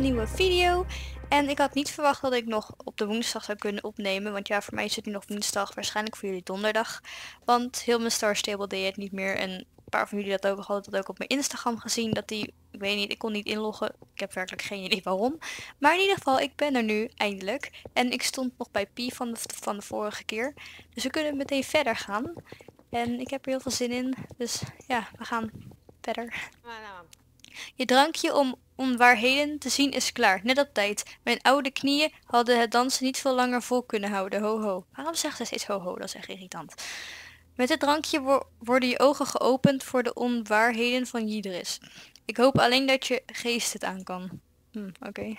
een nieuwe video. En ik had niet verwacht dat ik nog op de woensdag zou kunnen opnemen. Want ja, voor mij is het nu nog woensdag, waarschijnlijk voor jullie donderdag. Want heel mijn Star Stable deed het niet meer. En een paar van jullie hadden dat ook op mijn Instagram gezien. Dat die, ik weet niet, ik kon niet inloggen. Ik heb werkelijk geen idee waarom. Maar in ieder geval, ik ben er nu eindelijk. En ik stond nog bij Pi van de vorige keer. Dus we kunnen meteen verder gaan. En ik heb er heel veel zin in. Dus ja, we gaan verder. Je drankje om onwaarheden te zien is klaar, net op tijd. Mijn oude knieën hadden het dansen niet veel langer vol kunnen houden, ho ho. Waarom zegt ze steeds ho ho, dat is echt irritant. Met het drankje worden je ogen geopend voor de onwaarheden van Yidris. Ik hoop alleen dat je geest het aan kan. Oké.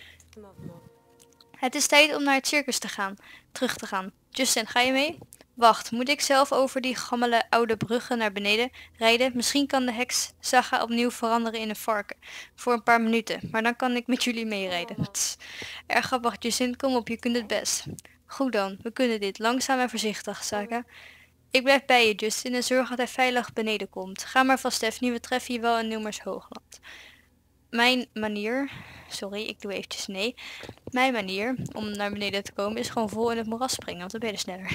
Het is tijd om naar het circus te gaan, terug te gaan. Justin, ga je mee? Wacht, moet ik zelf over die gammele oude bruggen naar beneden rijden? Misschien kan de heks Saga opnieuw veranderen in een varken. Voor een paar minuten, maar dan kan ik met jullie meerijden. Erg grappig, Justin, kom op, je kunt het best. Goed dan, we kunnen dit. Langzaam en voorzichtig, Saga. Ik blijf bij je, Justin, en zorg dat hij veilig beneden komt. Ga maar vast, Stephanie, we treffen je wel in Nummers Hoogland. Mijn manier... Sorry, ik doe eventjes nee. Mijn manier om naar beneden te komen is gewoon vol in het moeras springen, want dan ben je sneller.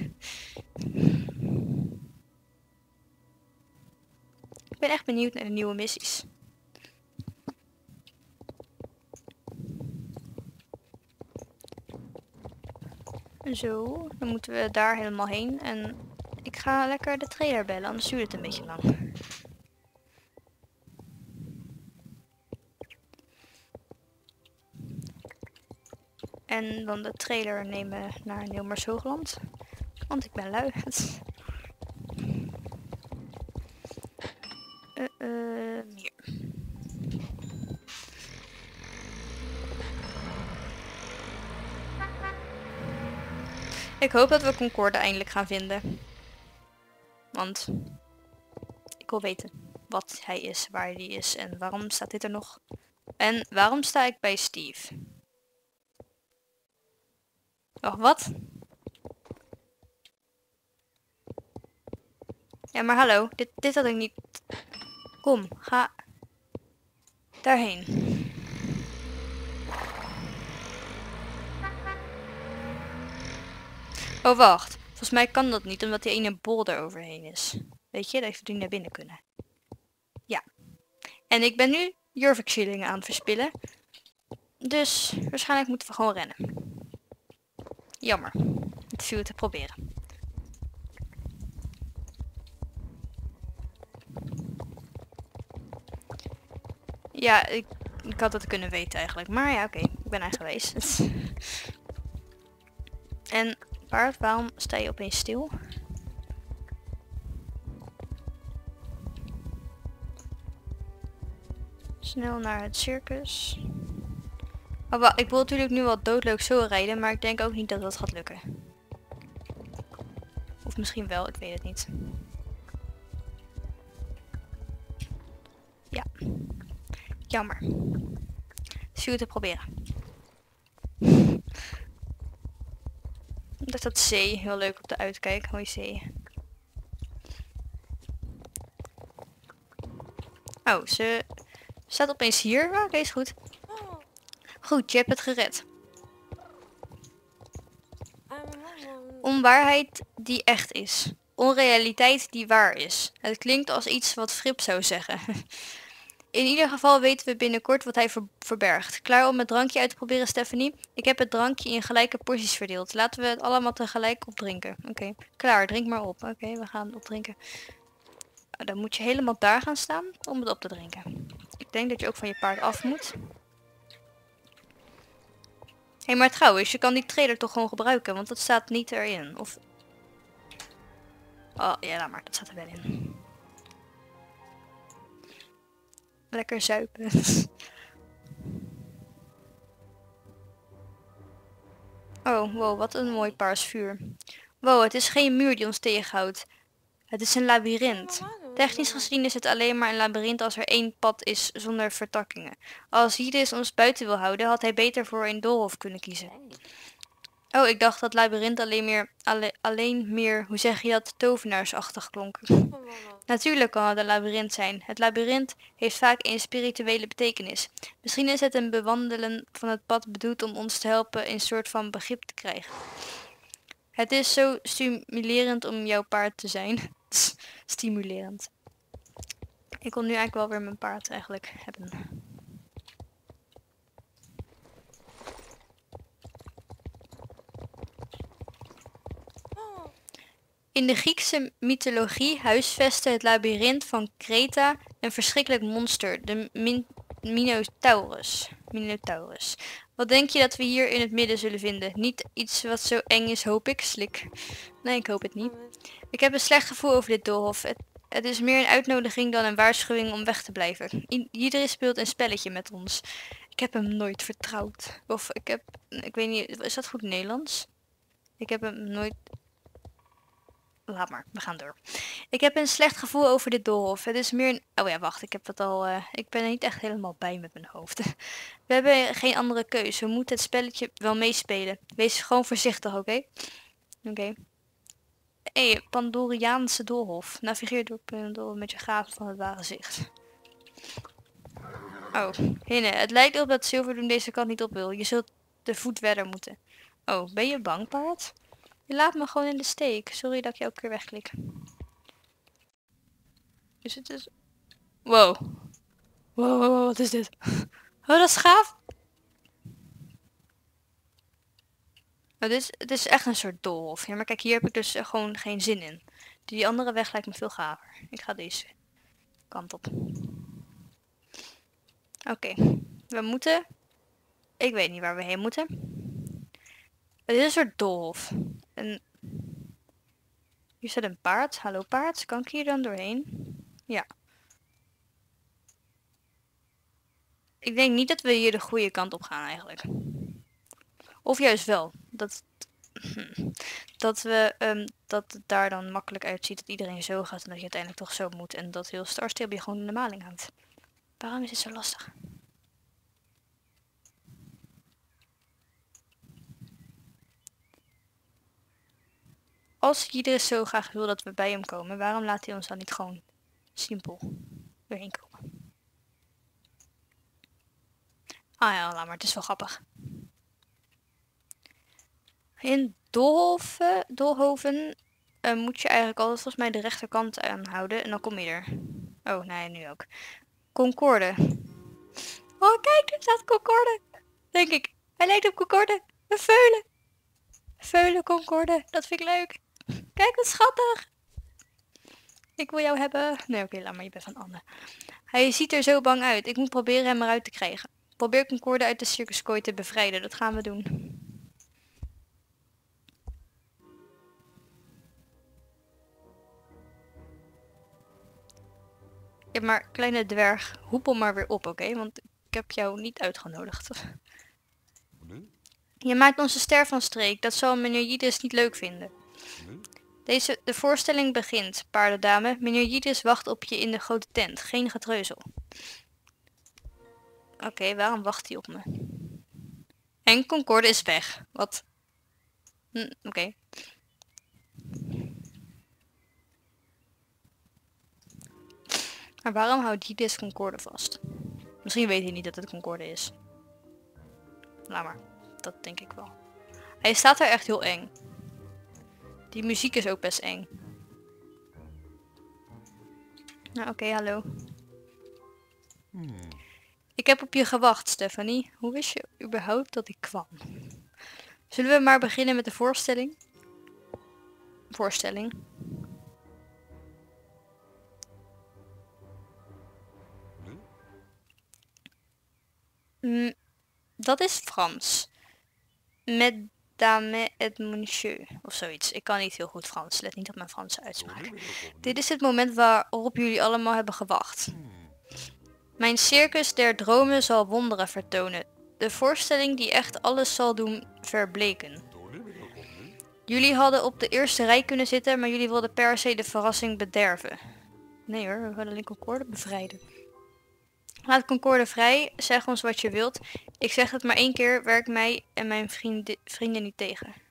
Ik ben echt benieuwd naar de nieuwe missies. Zo, dan moeten we daar helemaal heen. En ik ga lekker de trailer bellen, anders duurt het een beetje lang. En dan de trailer nemen naar Nummers Hoogland. Want ik ben lui. Hier. Ik hoop dat we Concorde eindelijk gaan vinden. Want ik wil weten wat hij is, waar hij is en waarom staat dit er nog. En waarom sta ik bij Steve? Oh, wat? Ja, maar hallo, dit had ik niet... Kom, ga daarheen. Oh, wacht. Volgens mij kan dat niet, omdat die ene bol er overheen is. Weet je, dat die naar binnen kunnen. Ja. En ik ben nu Jorvik-shillingen aan het verspillen. Dus waarschijnlijk moeten we gewoon rennen. Jammer. Het viel te proberen. Ja, ik had het kunnen weten eigenlijk. Maar ja, oké. Ik ben er geweest. En paard, waarom sta je opeens stil? Snel naar het circus. Oh, wacht, ik wil natuurlijk nu wel doodleuk zo rijden, maar ik denk ook niet dat dat gaat lukken. Of misschien wel, ik weet het niet. Ja. Jammer. Zie het te proberen. Dat zee, heel leuk op de uitkijk, mooie zee. Oh, ze staat opeens hier. Oh, oké, is goed. Goed, je hebt het gered. Onwaarheid die echt is. Onrealiteit die waar is. Het klinkt als iets wat Fripp zou zeggen. In ieder geval weten we binnenkort wat hij verbergt. Klaar om het drankje uit te proberen, Stephanie? Ik heb het drankje in gelijke porties verdeeld. Laten we het allemaal tegelijk opdrinken. Oké, klaar, drink maar op. Oké, we gaan opdrinken. Dan moet je helemaal daar gaan staan om het op te drinken. Ik denk dat je ook van je paard af moet. Hé, maar trouwens, je kan die trailer toch gewoon gebruiken, want dat staat niet erin. Of... Oh, ja, laat maar. Dat staat er wel in. Lekker zuipen. Oh, wow, wat een mooi paars vuur. Wow, het is geen muur die ons tegenhoudt. Het is een labyrint. Technisch gezien is het alleen maar een labyrint als er één pad is zonder vertakkingen. Als Yidris ons buiten wil houden, had hij beter voor een doolhof kunnen kiezen. Oh, ik dacht dat labyrint alleen meer, hoe zeg je dat, tovenaarsachtig klonk. Natuurlijk kan het een labyrint zijn. Het labyrint heeft vaak een spirituele betekenis. Misschien is het een bewandelen van het pad bedoeld om ons te helpen een soort van begrip te krijgen. Het is zo stimulerend om jouw paard te zijn. Stimulerend. Ik wil nu eigenlijk wel weer mijn paard eigenlijk hebben. In de Griekse mythologie huisvestte het labyrint van Kreta een verschrikkelijk monster, de Minotaurus. Wat denk je dat we hier in het midden zullen vinden? Niet iets wat zo eng is, hoop ik, slik. Nee, ik hoop het niet. Ik heb een slecht gevoel over dit doolhof. Het is meer een uitnodiging dan een waarschuwing om weg te blijven. Iedereen speelt een spelletje met ons. Ik heb hem nooit vertrouwd. Of ik weet niet, is dat goed Nederlands? Ik heb hem nooit... Laat maar, we gaan door. Ik heb een slecht gevoel over dit doolhof. Het is meer een... Oh ja, wacht, ik heb het al... ik ben er niet echt helemaal bij met mijn hoofd. We hebben geen andere keus. We moeten het spelletje wel meespelen. Wees gewoon voorzichtig, oké? Oké. Hé, Pandoriaanse doolhof. Navigeer door Pandora met je gaven van het ware zicht. Oh, Hinne, het lijkt erop dat Silverdoen deze kant niet op wil. Je zult de voet verder moeten. Oh, ben je bang, paard? Je laat me gewoon in de steek. Sorry dat ik je elke keer wegklik. Is het dus... Wow. Wow, wat is dit? Oh, dat is gaaf. Oh, het is echt een soort doolhof. Ja, maar kijk, hier heb ik dus gewoon geen zin in. Die andere weg lijkt me veel gaver. Ik ga deze kant op. Oké, we moeten... Ik weet niet waar we heen moeten. Het is een soort doolhof. En... Hier zit een paard. Hallo paard, kan ik hier dan doorheen? Ja. Ik denk niet dat we hier de goede kant op gaan eigenlijk. Of juist wel. Dat het daar dan makkelijk uitziet dat iedereen zo gaat en dat je uiteindelijk toch zo moet. En dat heel Star Stable je gewoon in de maling hangt. Waarom is het zo lastig? Als iedereen zo graag wil dat we bij hem komen, waarom laat hij ons dan niet gewoon simpel doorheen komen? Ah ja, laat maar, het is wel grappig. In Doolhoven moet je eigenlijk altijd volgens mij de rechterkant aanhouden en dan kom je er. Oh, nee, nu ook. Concorde. Oh, kijk, er staat Concorde. Denk ik. Hij lijkt op Concorde. Een veulen. Veulen Concorde. Dat vind ik leuk. Kijk, wat schattig. Ik wil jou hebben. Nee, oké, laat maar. Je bent van Anne. Hij ziet er zo bang uit. Ik moet proberen hem eruit te krijgen. Probeer Concorde uit de circuskooi te bevrijden. Dat gaan we doen. Ja, maar kleine dwerg, hoepel maar weer op, oké? Want ik heb jou niet uitgenodigd. Je maakt onze ster van streek. Dat zal meneer Jidis niet leuk vinden. De voorstelling begint, paardendame. Meneer Jidis wacht op je in de grote tent. Geen getreuzel. Oké, waarom wacht hij op me? En Concorde is weg. Wat? Oké. Maar waarom houdt Jidis Concorde vast? Misschien weet hij niet dat het Concorde is. Laat maar. Dat denk ik wel. Hij staat er echt heel eng. Die muziek is ook best eng. Nou, oké, hallo. Ik heb op je gewacht, Stephanie. Hoe wist je überhaupt dat ik kwam? Zullen we maar beginnen met de voorstelling? Voorstelling. Dat is Frans. Mesdames et messieurs. Of zoiets. Ik kan niet heel goed Frans. Let niet op mijn Franse uitspraak. Dit is het moment waarop jullie allemaal hebben gewacht. Mijn circus der dromen zal wonderen vertonen. De voorstelling die echt alles zal doen verbleken. Jullie hadden op de eerste rij kunnen zitten, maar jullie wilden per se de verrassing bederven. Nee hoor, we willen alleen Concorde bevrijden. Laat Concorde vrij, zeg ons wat je wilt. Ik zeg het maar één keer, werk mij en mijn vrienden niet tegen.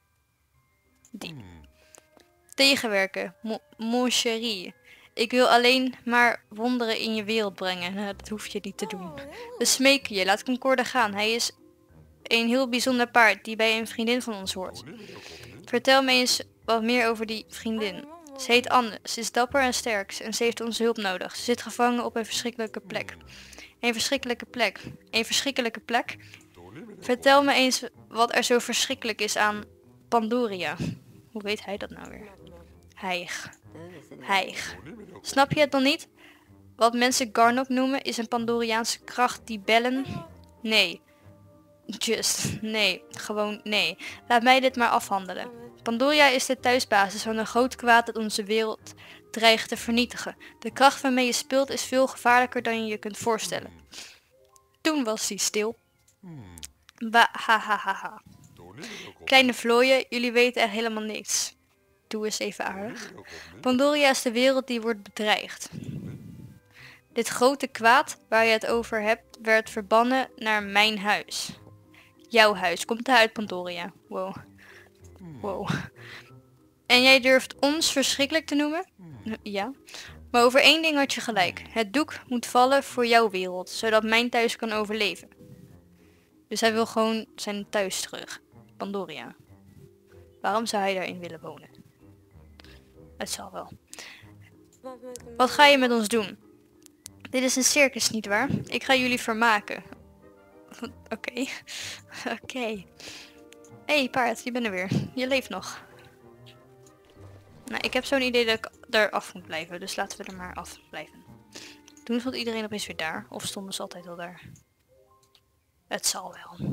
Die. Tegenwerken. Mon chéri. Ik wil alleen maar wonderen in je wereld brengen. Nou, dat hoef je niet te doen. We smeken je, laat Concorde gaan. Hij is een heel bijzonder paard die bij een vriendin van ons hoort. Vertel me eens wat meer over die vriendin. Ze heet Anne, ze is dapper en sterk en ze heeft onze hulp nodig. Ze zit gevangen op een verschrikkelijke plek. Een verschrikkelijke plek. Een verschrikkelijke plek? Vertel me eens wat er zo verschrikkelijk is aan Pandoria. Hoe weet hij dat nou weer? Hijg. Snap je het dan niet? Wat mensen Garnok noemen is een Pandoriaanse kracht die bellen... Nee. Nee. Gewoon nee. Laat mij dit maar afhandelen. Pandoria is de thuisbasis van een groot kwaad dat onze wereld dreigt te vernietigen. De kracht waarmee je speelt is veel gevaarlijker dan je je kunt voorstellen. Toen was hij stil. Ha. Kleine vlooien, jullie weten echt helemaal niks. Doe eens even aardig. Pandoria is de wereld die wordt bedreigd. Dit grote kwaad waar je het over hebt, werd verbannen naar mijn huis. Jouw huis komt uit Pandoria. Wow. En jij durft ons verschrikkelijk te noemen? Ja. Maar over één ding had je gelijk. Het doek moet vallen voor jouw wereld, zodat mijn thuis kan overleven. Dus hij wil gewoon zijn thuis terug. Pandoria. Waarom zou hij daarin willen wonen? Het zal wel. Wat ga je met ons doen? Dit is een circus, nietwaar? Ik ga jullie vermaken. Oké. Hey paard, je bent er weer. Je leeft nog. Nou, ik heb zo'n idee dat ik er af moet blijven. Dus laten we er maar af blijven. Toen stond iedereen opeens weer daar. Of stonden ze altijd al daar? Het zal wel.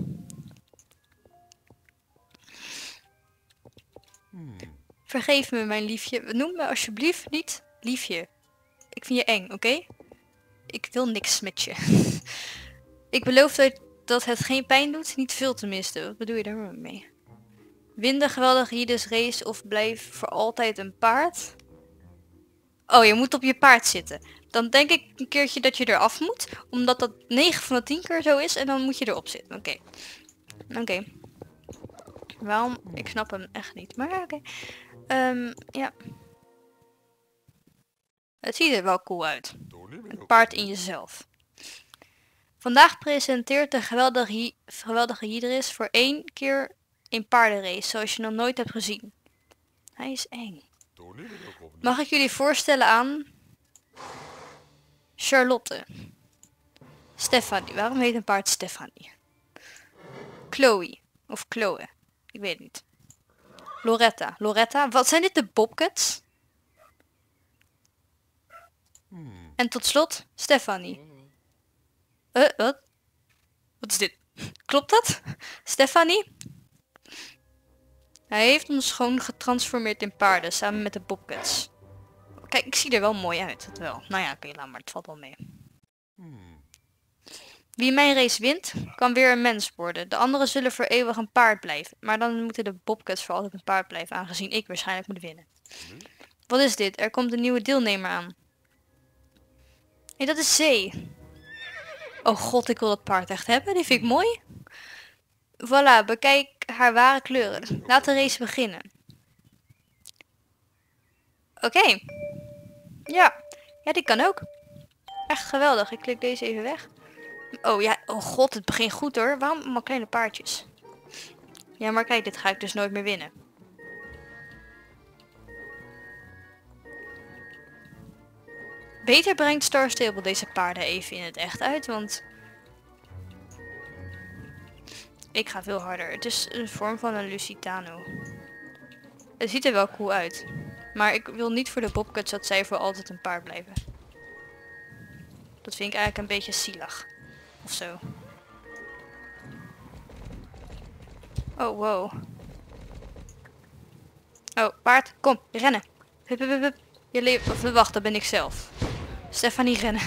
Vergeef me, mijn liefje. Noem me alsjeblieft niet liefje. Ik vind je eng, oké? Ik wil niks met je. Ik beloof dat het geen pijn doet. Niet veel tenminste. Wat bedoel je daar mee? Win de geweldige Hydes race of blijf voor altijd een paard? Oh, je moet op je paard zitten. Dan denk ik een keertje dat je eraf moet. Omdat dat 9 van de 10 keer zo is. En dan moet je erop zitten. Oké. Waarom? Ik snap hem echt niet. Maar oké. Ja. Het ziet er wel cool uit. Een paard in jezelf. Vandaag presenteert de geweldige Hydris voor 1 keer een paardenrace zoals je nog nooit hebt gezien. Hij is eng. Mag ik jullie voorstellen aan Charlotte. Stephanie. Waarom heet een paard Stephanie? Chloe. Of Chloe. Ik weet het niet. Loretta. Wat zijn dit, de Bobcats? En tot slot Stephanie. Wat? Wat is dit? Klopt dat? Stephanie? Hij heeft ons gewoon getransformeerd in paarden samen met de Bobcats. Kijk, ik zie er wel mooi uit. Dat wel. Nou ja, oké, laat maar. Het valt wel mee. Wie mijn race wint, kan weer een mens worden. De anderen zullen voor eeuwig een paard blijven. Maar dan moeten de Bobcats voor altijd een paard blijven, aangezien ik waarschijnlijk moet winnen. Wat is dit? Er komt een nieuwe deelnemer aan. Nee, dat is Zee. Oh god, ik wil dat paard echt hebben. Die vind ik mooi. Voilà, bekijk haar ware kleuren. Laat de race beginnen. Oké. Ja, die kan ook. Echt geweldig. Ik klik deze even weg. Oh ja, oh god, het begint goed hoor. Waarom allemaal kleine paardjes? Ja, maar kijk, dit ga ik dus nooit meer winnen. Beter brengt Star Stable deze paarden even in het echt uit, want ik ga veel harder. Het is een vorm van een Lusitano. Het ziet er wel cool uit. Maar ik wil niet voor de Bobcats dat zij voor altijd een paard blijven. Dat vind ik eigenlijk een beetje zielig. Of zo. Oh, wow. Oh, paard, kom, rennen. Hup, hup, hup, hup. Je leeft, of wacht, dat ben ik zelf. Stephanie, rennen.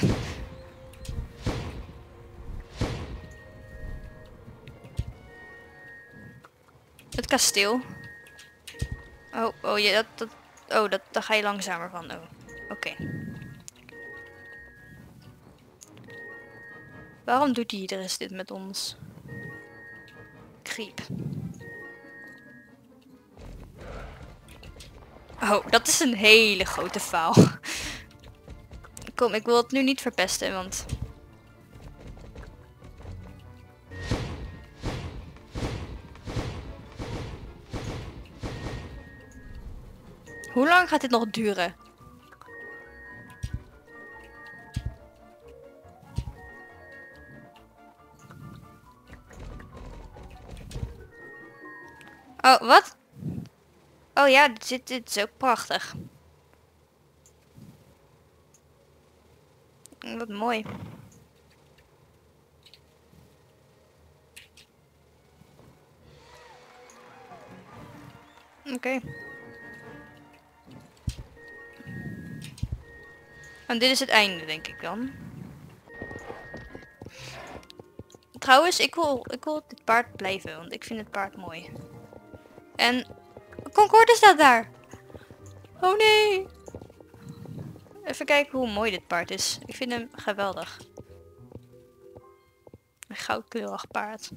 Het kasteel. Oh, ja, daar ga je langzamer van. Oh, oké. Waarom doet iedereen dit met ons? Creep. Oh, dat is een hele grote faal. Kom, ik wil het nu niet verpesten, want... Hoe lang gaat dit nog duren? Oh, wat? Oh ja, dit is ook prachtig. Wat mooi. Oké. En dit is het einde, denk ik dan. Trouwens, ik wil dit paard blijven, want ik vind het paard mooi. En Concorde staat daar. Oh nee. Even kijken hoe mooi dit paard is. Ik vind hem geweldig. Een goudkleurig paard.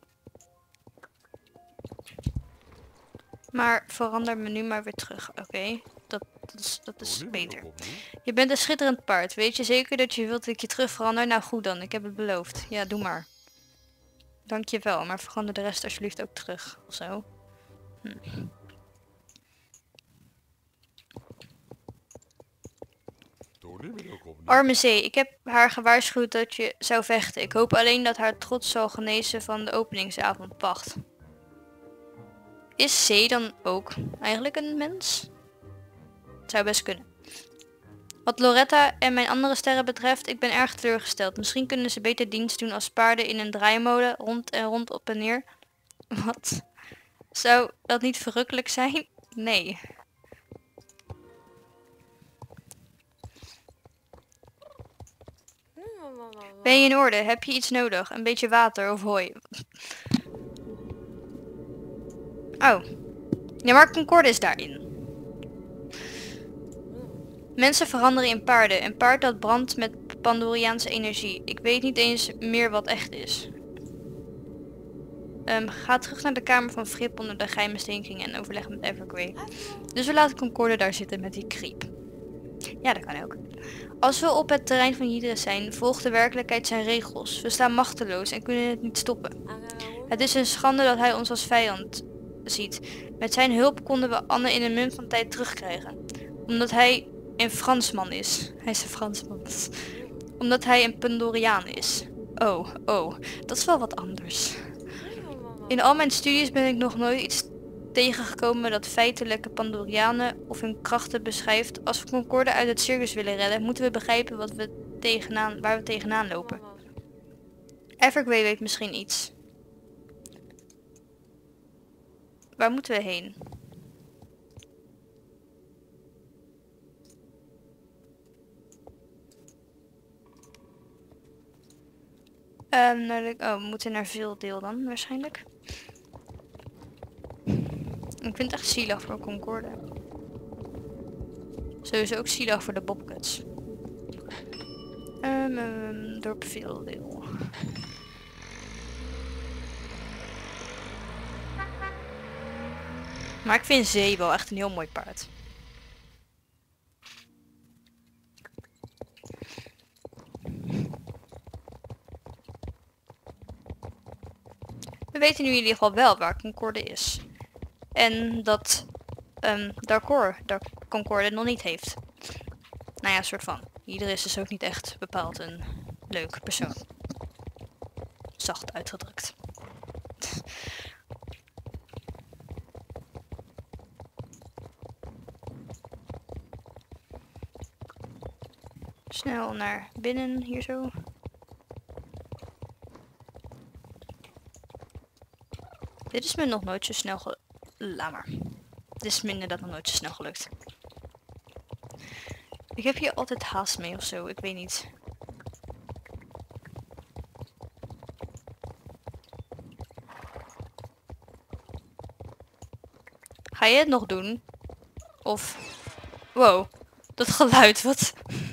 Maar verander me nu maar weer terug. Oké, dat is beter. Je bent een schitterend paard. Weet je zeker dat je wilt dat ik je terug verander? Nou goed dan, ik heb het beloofd. Ja, doe maar. Dankjewel, maar verander de rest alsjeblieft ook terug. Of zo. Arme Zee, ik heb haar gewaarschuwd dat je zou vechten. Ik hoop alleen dat haar trots zal genezen van de openingsavond. Wacht. Is Zee dan ook eigenlijk een mens? Het zou best kunnen. Wat Loretta en mijn andere sterren betreft, ik ben erg teleurgesteld. Misschien kunnen ze beter dienst doen als paarden in een draaimolen, rond en rond, op en neer. Wat? Zou dat niet verrukkelijk zijn? Nee. Ben je in orde? Heb je iets nodig? Een beetje water of hooi? Oh. Ja, maar Concorde is daarin. Mensen veranderen in paarden. Een paard dat brandt met Pandoriaanse energie. Ik weet niet eens meer wat echt is. Ga terug naar de kamer van Fripp onder de geheime stinking en overleg met Evergrey. Dus we laten Concorde daar zitten met die creep. Ja, dat kan ook. Als we op het terrein van Hydra zijn, volgt de werkelijkheid zijn regels. We staan machteloos en kunnen het niet stoppen. Het is een schande dat hij ons als vijand ziet. Met zijn hulp konden we Anne in een munt van tijd terugkrijgen. Omdat hij een Fransman is. Hij is een Fransman. Omdat hij een Pandoriaan is. Oh, dat is wel wat anders. In al mijn studies ben ik nog nooit iets tegengekomen dat feitelijke Pandorianen of hun krachten beschrijft. Als we Concorde uit het circus willen redden, moeten we begrijpen waar we tegenaan lopen. Evergrey weet misschien iets. Waar moeten we heen? We moeten naar veel deel dan, waarschijnlijk. Ik vind het echt zielig voor Concorde. Sowieso ook zielig voor de Bobcats. Dorp veel deel. Maar ik vind Zee wel echt een heel mooi paard. We weten nu in ieder geval wel waar Concorde is. En dat Concorde nog niet heeft. Nou ja, soort van. Iedereen is dus ook niet echt bepaald een leuk persoon. Zacht uitgedrukt. Snel naar binnen, hier zo. Dit is me nog nooit zo snel gelukt. Laat maar. Dit is me inderdaad nog nooit zo snel gelukt. Ik heb hier altijd haast mee of zo, ik weet niet. Ga je het nog doen? Of... Wow, dat geluid, wat...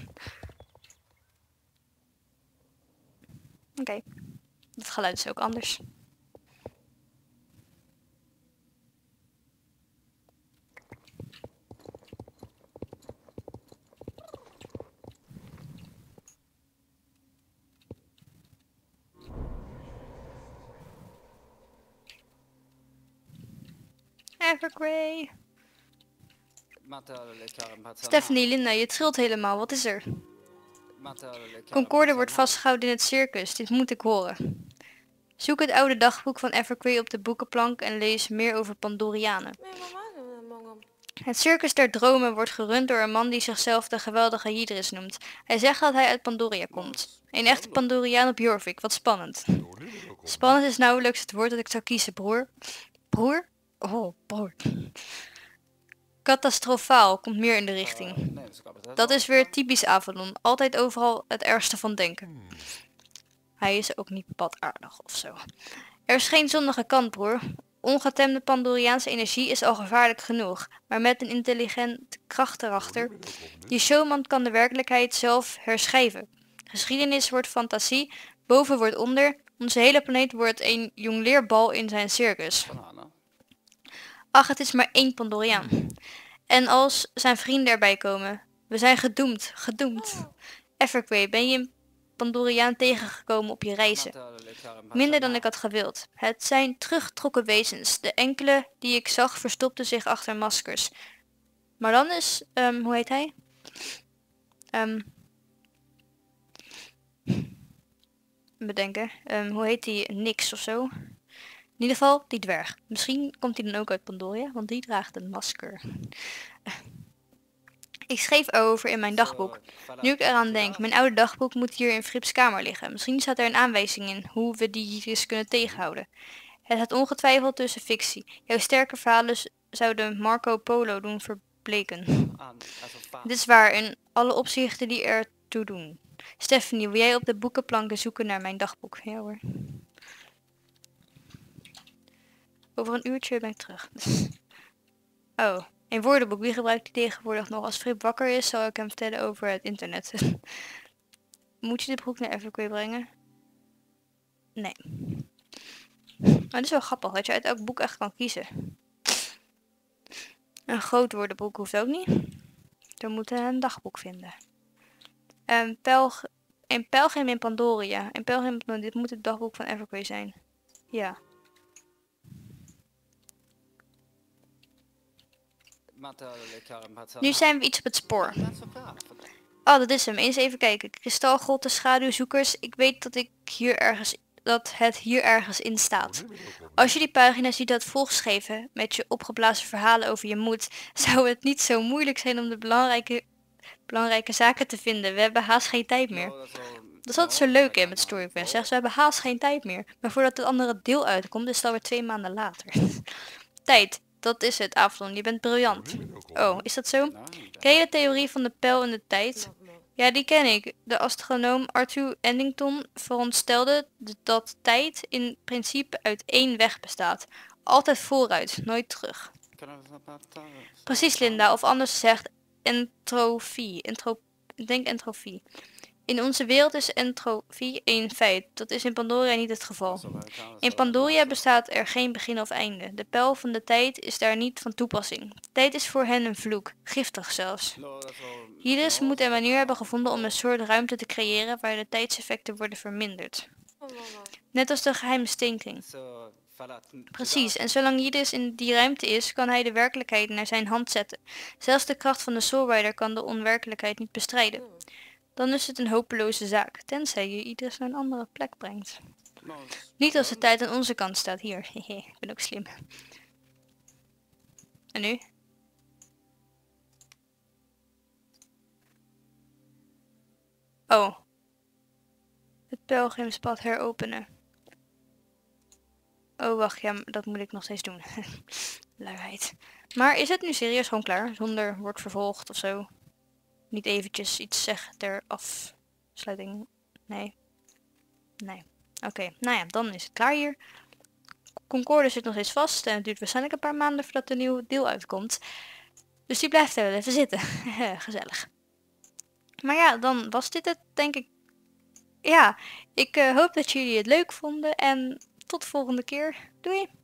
Oké, dat geluid is ook anders. Evergrey. Stephanie, Linda, je trilt helemaal. Wat is er? Concorde wordt vastgehouden in het circus. Dit moet ik horen. Zoek het oude dagboek van Evergrey op de boekenplank en lees meer over Pandorianen. Het circus der dromen wordt gerund door een man die zichzelf de geweldige Hydris noemt. Hij zegt dat hij uit Pandoria komt. Een echte Pandoriaan op Jorvik, wat spannend. Spannend is nauwelijks het woord dat ik zou kiezen, broer. Broer? Oh, broer. Catastrofaal komt meer in de richting. Dat is weer typisch Avalon. Altijd overal het ergste van denken. Hij is ook niet bepaald aardig of zo. Er is geen zondige kant, broer. Ongetemde Pandoriaanse energie is al gevaarlijk genoeg, maar met een intelligente kracht erachter. Die showman kan de werkelijkheid zelf herschrijven. Geschiedenis wordt fantasie, boven wordt onder. Onze hele planeet wordt een jongleerbal in zijn circus. Ach, het is maar één Pandoriaan. En als zijn vrienden erbij komen. We zijn gedoemd, gedoemd. Evergrey, ben je een Pandoriaan tegengekomen op je reizen? Minder dan ik had gewild. Het zijn teruggetrokken wezens. De enkele die ik zag verstopten zich achter maskers. Maar dan is, hoe heet hij? Bedenken. Hoe heet die? Nix of zo. In ieder geval die dwerg. Misschien komt hij dan ook uit Pandoria, want die draagt een masker. Ik schreef erover in mijn dagboek. Nu ik eraan denk, mijn oude dagboek moet hier in Frips kamer liggen. Misschien staat er een aanwijzing in hoe we die Hydris kunnen tegenhouden. Het gaat ongetwijfeld tussen fictie. Jouw sterke verhalen zouden Marco Polo doen verbleken. Dit is waar in alle opzichten die ertoe doen. Stephanie, wil jij op de boekenplanken zoeken naar mijn dagboek? Ja hoor. Over een uurtje ben ik terug. Oh, een woordenboek. Wie gebruikt die tegenwoordig nog? Als Frip wakker is, zal ik hem vertellen over het internet. Moet je dit boek naar Evergrey brengen? Nee. Maar het is wel grappig dat je uit elk boek echt kan kiezen. Een groot woordenboek hoeft ook niet. We moeten een dagboek vinden. Een pelgrim in Pandoria. Een pelgrim, dit moet het dagboek van Evergrey zijn. Ja. Nu zijn we iets op het spoor. Oh, dat is hem. Eens even kijken. Kristalgrotten, schaduwzoekers. Ik weet dat het hier ergens in staat. Als je die pagina ziet dat volgeschreven met je opgeblazen verhalen over je moed, zou het niet zo moeilijk zijn om de belangrijke zaken te vinden. We hebben haast geen tijd meer. Dat is altijd zo leuk hè, met StoryQuest. Zeg, we hebben haast geen tijd meer. Maar voordat het andere deel uitkomt, is het alweer 2 maanden later. Tijd. Dat is het, Avalon. Je bent briljant. Oh, is dat zo? Ken je de theorie van de pijl in de tijd? Ja, die ken ik. De astronoom Arthur Eddington veronderstelde dat tijd in principe uit 1 weg bestaat. Altijd vooruit, nooit terug. Precies, Linda. Of anders gezegd, entropie. Ik denk entropie. In onze wereld is entropie een feit. Dat is in Pandoria niet het geval. In Pandoria bestaat er geen begin of einde. De pijl van de tijd is daar niet van toepassing. Tijd is voor hen een vloek, giftig zelfs. Hydris moet een manier hebben gevonden om een soort ruimte te creëren waar de tijdseffecten worden verminderd. Net als de geheime steenkring. Precies, en zolang Hydris in die ruimte is, kan hij de werkelijkheid naar zijn hand zetten. Zelfs de kracht van de Soul Rider kan de onwerkelijkheid niet bestrijden. Dan is het een hopeloze zaak, tenzij je Hydris naar een andere plek brengt. Niet als de tijd aan onze kant staat. Hier, ik ben ook slim. En nu? Oh. Het pelgrimspad heropenen. Oh, wacht, ja, dat moet ik nog steeds doen. Luiheid. Maar is het nu serieus gewoon klaar? Zonder wordt vervolgd of zo? Niet eventjes iets zeggen ter afsluiting. Nee. Nee. Oké, nou ja, dan is het klaar hier. Concorde zit nog steeds vast en het duurt waarschijnlijk een paar maanden voordat de nieuwe deel uitkomt. Dus die blijft er wel even zitten. Gezellig. Maar ja, dan was dit het, denk ik. Ja, ik hoop dat jullie het leuk vonden en tot de volgende keer. Doei!